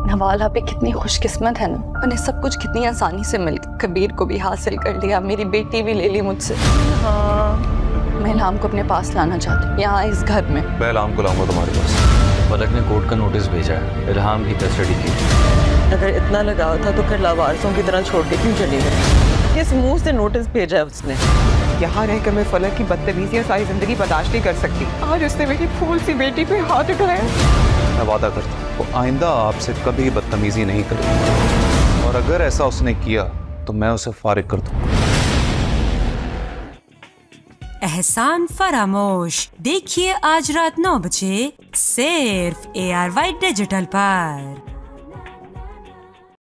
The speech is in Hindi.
नवाल आप कितनी खुशकिस्मत है ना, मैंने सब कुछ कितनी आसानी से मिल कबीर को भी हासिल कर लिया, मेरी बेटी भी ले ली मुझसे। मैं इल्हाम को अपने पास लाना चाहती हूँ, यहाँ इस घर में। मैं इल्हाम को लाऊंगा तुम्हारे पास। फलक ने कोर्ट का नोटिस भेजा है इल्हाम की कस्टडी की। अगर इतना लगाव था तो फिर लावारिसों की तरह छोड़ के क्यों चली गई? किस मुंह से नोटिस भेजा है उसने? यहाँ रहकर मैं फलक की बदतमीजियाँ सारी जिंदगी बर्दाश्त नहीं कर सकती। आज उसने मेरी फूल सी बेटी पे हाथ उठाया। मैं वादा करता हूँ वो आइंदा आपसे कभी बदतमीजी नहीं करेगी, और अगर ऐसा उसने किया तो मैं उसे फारिग कर दूंगा। एहसान फरामोश देखिए आज रात 9 बजे सिर्फ ARY डिजिटल पर।